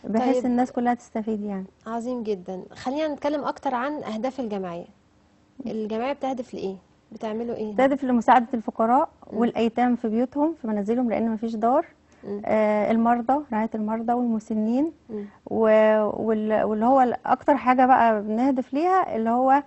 بحيث طيب الناس كلها تستفيد يعني. عظيم جدا. خلينا نتكلم اكتر عن اهداف الجمعية. الجمعية بتهدف لايه؟ بتعملوا ايه؟ تهدف لمساعدة الفقراء مم. والأيتام في بيوتهم في منازلهم لأن مفيش دار. مم. المرضى، رعاية المرضى والمسنين. مم. واللي هو أكتر حاجة بقى بنهدف ليها اللي هو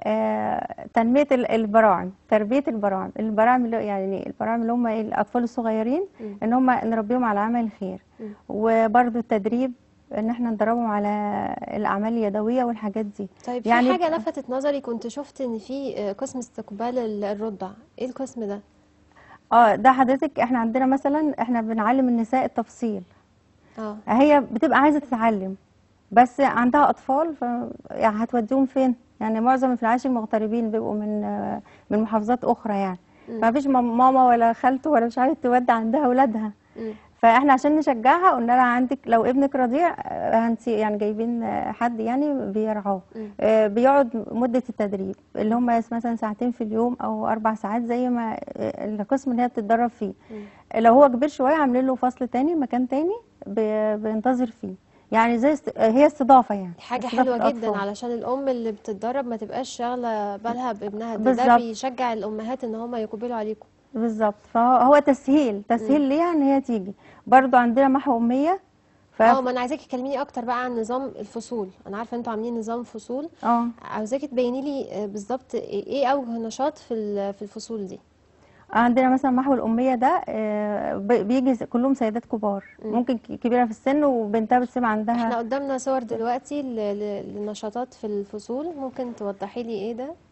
تنمية البراعم، تربية البراعم يعني البراعم اللي هم الأطفال الصغيرين، مم. إن هم نربيهم على عمل الخير. مم. وبرضو التدريب، إن احنا ندربهم على الأعمال اليدوية والحاجات دي. طيب في يعني حاجة لفتت نظري، كنت شفت ان في قسم استقبال الرضع. ايه القسم ده؟ ده حضرتك احنا عندنا مثلا احنا بنعلم النساء التفصيل. اه. هي بتبقى عايزة تتعلم بس عندها أطفال يعني هتوديهم فين؟ يعني معظم في العاشر المغتربين بيبقوا من محافظات أخرى يعني. مم. ما فيش ماما ولا خالته ولا مش عارف تودي عندها أولادها. مم. فاحنا عشان نشجعها قلنا لها عندك لو ابنك رضيع يعني جايبين حد يعني بيرعاه. مم. بيقعد مدة التدريب اللي هم مثلا ساعتين في اليوم أو 4 ساعات زي ما القسم اللي هي بتتدرب فيه. مم. لو هو كبير شوية عاملين له فصل تاني، مكان تاني بينتظر فيه. يعني زي هي استضافة، يعني دي حاجة حلوة استضافة جدا، أطفال. علشان الأم اللي بتتدرب ما تبقاش شاغلة بالها بابنها. ده بالظبط. بيشجع الأمهات إن هما يقبلوا عليكم. بالظبط، فهو تسهيل مم. ليها ان هي تيجي. برضو عندنا محو أمية. ف اه، ما أنا عايزاكي تكلميني أكتر بقى عن نظام الفصول. أنا عارفة انتوا عاملين نظام فصول. اه عاوزاكي تبيني لي بالظبط ايه أوجه نشاط في الفصول دي. عندنا مثلا محو الأمية ده بيجي كلهم سيدات كبار، مم. ممكن كبيرة في السن وبنتها بتسيب احنا عندها. قدامنا صور دلوقتي للنشاطات في الفصول. ممكن توضحي لي ايه ده؟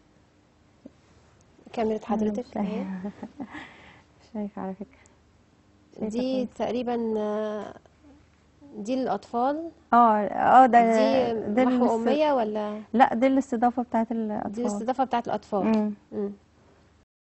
كاميرا أنا حضرتك مش اهي. شايفة على فكرة، شايفة دي كويس. تقريبا دي للأطفال. ده دي ده محو أمية ولا؟ لا، دي الاستضافة بتاعت دي الأطفال. الاستضافة بتاعت الأطفال. امم مم.